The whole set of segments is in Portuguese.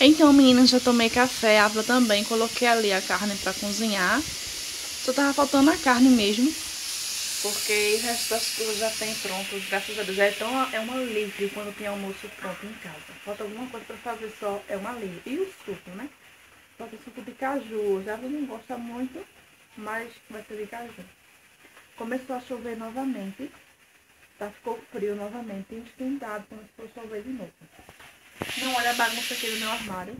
Então, meninas, já tomei café, a Ávila também. Coloquei ali a carne pra cozinhar. Só tava faltando a carne mesmo. Porque o resto das coisas já tem pronto, graças a Deus. Então é uma alívio quando tem almoço pronto em casa. Falta alguma coisa pra fazer só, é uma alívio. E o suco, né? Falta o suco de caju. Já não gosta muito, mas vai ser de caju. Começou a chover novamente. Tá, ficou frio novamente. Tem esquentado, começou a chover de novo. Não, olha a bagunça aqui do meu armário.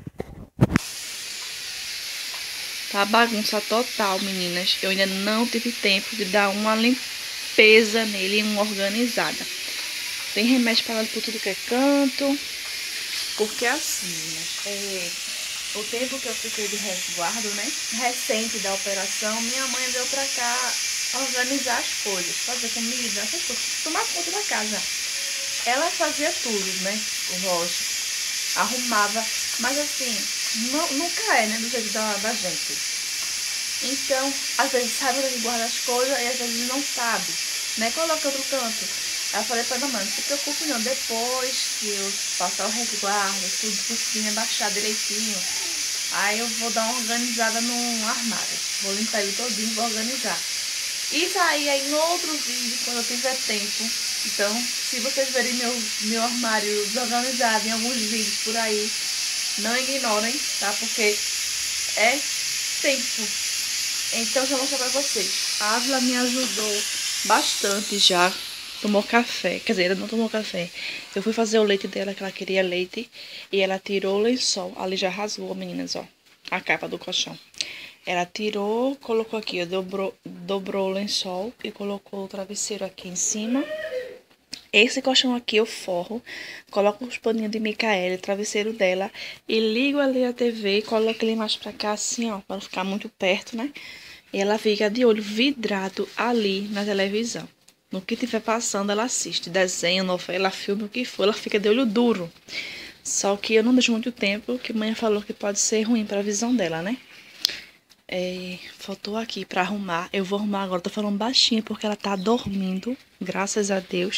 Tá bagunça total, meninas. Eu ainda não tive tempo de dar uma limpeza nele, uma organizada. Tem remédio para por tudo que é canto. Porque assim, meninas, o tempo que eu fiquei de resguardo, né? Recente da operação, minha mãe veio pra cá organizar as coisas, fazer comida, essas coisas, tomar conta da casa. Ela fazia tudo, né? Lógico, arrumava, mas assim, nunca é, né? Do jeito da gente. Então, às vezes sabe onde guarda as coisas e às vezes não sabe, né? Coloca outro canto. Aí eu falei pra ela, mãe, não se preocupe não, depois que eu passar o resguardo, tudo por cima, baixar direitinho, aí eu vou dar uma organizada no armário. Vou limpar ele todinho, vou organizar. Isso aí é em outro vídeo, quando eu tiver tempo. Então, se vocês verem meu armário desorganizado em alguns vídeos por aí, não ignorem, tá? Porque é tempo. Então, já vou mostrar pra vocês. A Ávila me ajudou bastante já. Tomou café. Quer dizer, ela não tomou café. Eu fui fazer o leite dela, que ela queria leite. E ela tirou o lençol. Ali já rasgou, meninas, ó. A capa do colchão. Ela tirou, colocou aqui, ó, dobrou o lençol e colocou o travesseiro aqui em cima. Esse colchão aqui eu forro, coloco os paninhos de Micaela, o travesseiro dela e ligo ali a TV, coloco ele mais pra cá assim, ó, pra não ficar muito perto, né? E ela fica de olho vidrado ali na televisão. No que tiver passando, ela assiste desenho, novela, filme, o que for, ela fica de olho duro. Só que eu não deixo muito tempo, que a mãe falou que pode ser ruim pra visão dela, né? Faltou aqui pra arrumar. Eu vou arrumar agora, tô falando baixinho porque ela tá dormindo, graças a Deus.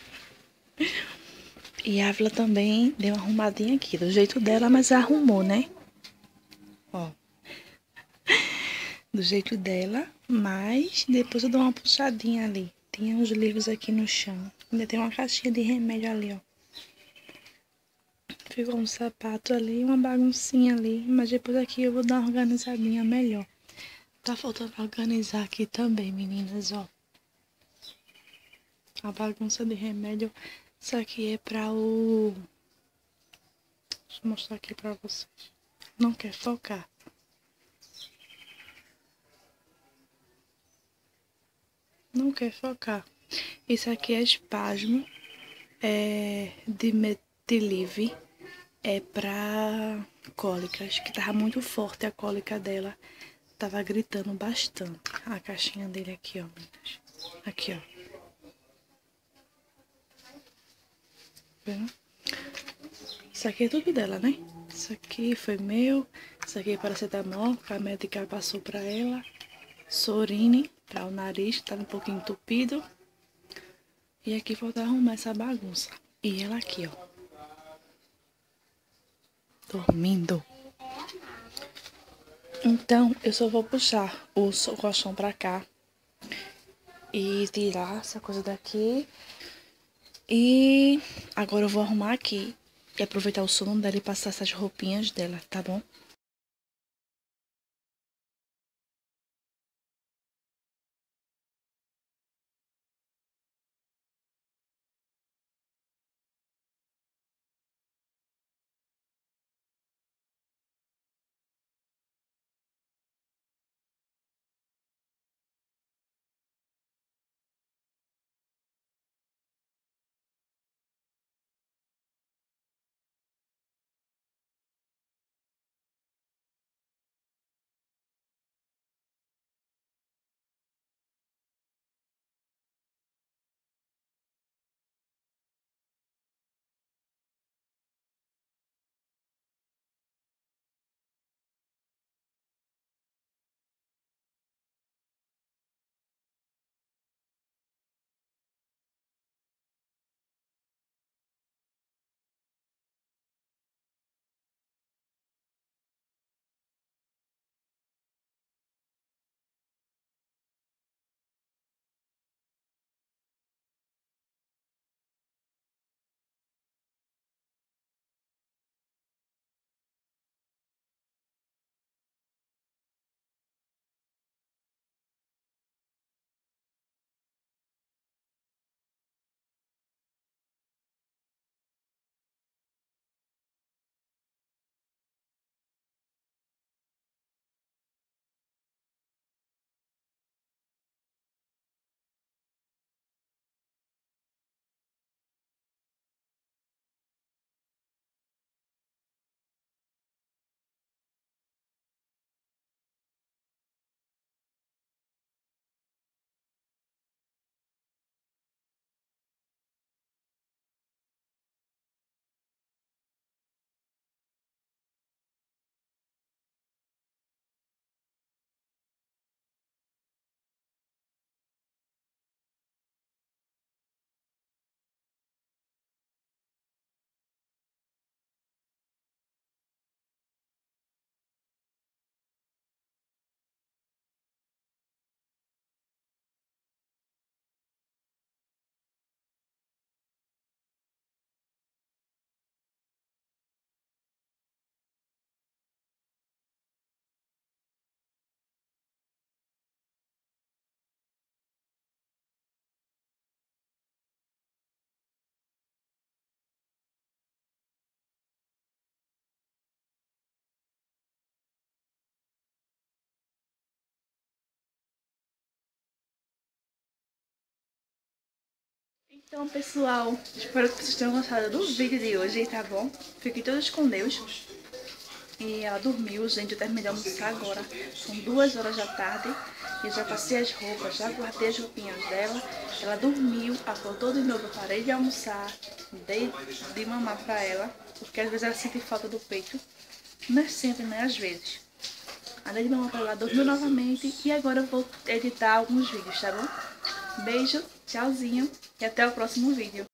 E a Ávila também deu uma arrumadinha aqui, do jeito dela, mas arrumou, né? Ó, do jeito dela, mas depois eu dou uma puxadinha ali. Tem uns livros aqui no chão. Ainda tem uma caixinha de remédio ali, ó. Ficou um sapato ali, uma baguncinha ali, mas depois aqui eu vou dar uma organizadinha melhor. Tá faltando organizar aqui também, meninas, ó. A bagunça de remédio. Isso aqui é pra o... Deixa eu mostrar aqui pra vocês. Não quer focar. Não quer focar. Isso aqui é espasmo. De Metilive. É pra cólicas. Que tava muito forte a cólica dela. Tava gritando bastante. A caixinha dele aqui, ó, meninas. Aqui, ó. Vendo? Isso aqui é tudo dela, né? Isso aqui foi meu. Isso aqui é paracetamol, que a médica passou pra ela. Sorine, para o nariz, que tava um pouquinho entupido. E aqui falta arrumar essa bagunça. E ela aqui, ó. Dormindo. Então, eu só vou puxar o colchão pra cá. E tirar essa coisa daqui. E agora eu vou arrumar aqui. E aproveitar o sono dela e passar essas roupinhas dela, tá bom? Então, pessoal, espero que vocês tenham gostado do vídeo de hoje, tá bom? Fiquem todos com Deus. E ela dormiu, gente, eu terminei de almoçar agora. São 2 horas da tarde. Eu já passei as roupas, já guardei as roupinhas dela. Ela dormiu, acordou de novo, eu parei de almoçar, dei de mamar pra ela, porque às vezes ela sente falta do peito. Não é sempre, né? Às vezes. A dei de mamar pra ela, dormiu novamente. E agora eu vou editar alguns vídeos, tá bom? Beijo, tchauzinho e até o próximo vídeo.